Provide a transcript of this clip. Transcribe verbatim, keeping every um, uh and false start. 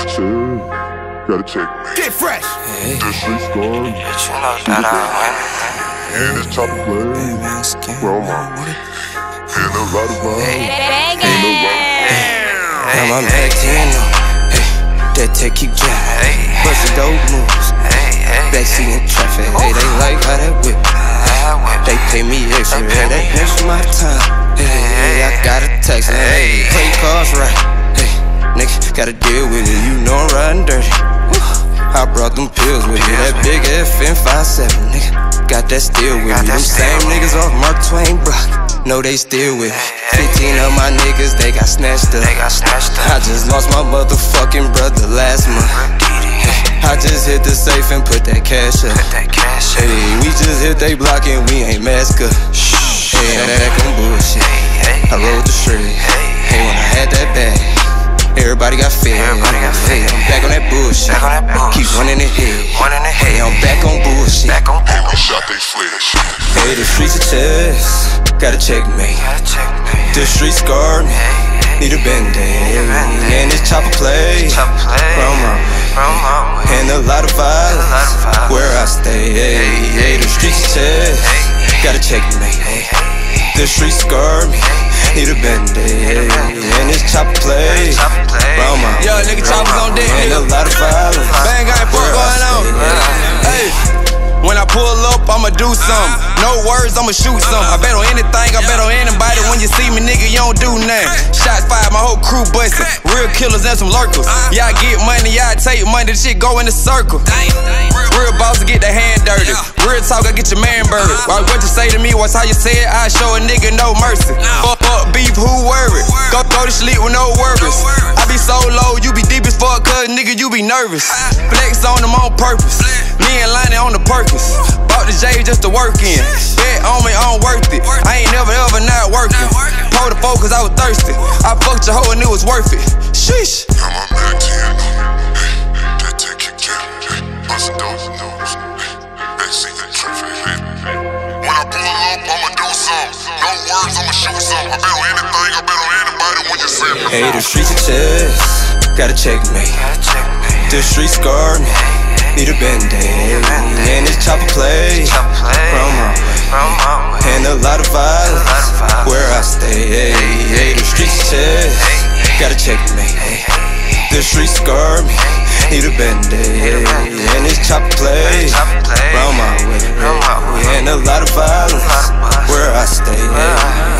Chill, gotta check. Get fresh. Hey. The streets gone. Bitch, you know that I win. And this chopper play. Bro, mom. And a lot of vibe. Hey. Ain't no vibe. Now my mag ten on. Hey. That tech keep jamming. Bustin' dope moves. Backseat in traffic. Hey, they like how that whip. They pay me extra. Hey, that extra my time. Hey, I got a text. Hey, play cars right. Hey, nigga, gotta deal with it. You know I'm riding dirty. I brought them pills with me. That big F M five seven, nigga. Got that steel with me. Them same niggas off Mark Twain block. No, they still with me. Fifteen of my niggas, they got snatched up. I just lost my motherfucking brother last month. I just hit the safe and put that cash up. Hey, we just hit they block and we ain't mask up. Hey, I'm back on bullshit. I rolled the straight. Hey, when I had that bag, everybody got fed. Hey, I'm back on that bullshit. Keep running it head. Hey, I'm back on bullshit. Hey, we shot they flesh. Hey, the streets are chess. Gotta checkmate. The streets scarred me. Need a band-aid. And this chopper play. Promo. And a lot of violence where I stay. Hey, hey, the streets are chess. Gotta checkmate. The streets scarred me. Need a band-aid. And this chopper play. Promo. Yo, nigga, choppers on deck. And a lot of violence. Bang, got fuck going on. Hey. When I pull up, I'ma do something. No words, I'ma shoot something. I bet on anything, I bet on anybody. When you see me, nigga, you don't do nothing. Shots fired, my whole crew bustin'. Real killers and some lurkers. Y'all get money, y'all take money, the shit go in the circle. Real boss to get the hand dirty. Real talk, I get your man buried. Watch what you say to me, watch how you say it. I show a nigga no mercy. Fuck up beef, who worried? Go, go to sleep with no worries. I be so low, you be deep as fuck, cause nigga, you be nervous. Flex on them on purpose. Me and Lonnie on the Perkins. Bought the J just to work in. Bet on me, I don't worth it. I ain't never ever not working. Told the folk cause I was thirsty. I fucked your hoe and it was worth it. Sheesh. Now my mag ten. That tech keep jamming. Bustin' those news. Backseat in traffic. When I pull up, I'ma do something. No words, I'ma shoot something. I bet on anything, I bet on anybody when you see me. Hey, the streets are chess. Gotta checkmate. The streets scarred me. Need a band-aid. And this chopper play. Promo. And a lot of violence where I stay. Hey, hey, the streets chess. Gotta checkmate. The streets scarred me. Need a band-aid. And this chopper play. Promo. And a lot of violence where I stay.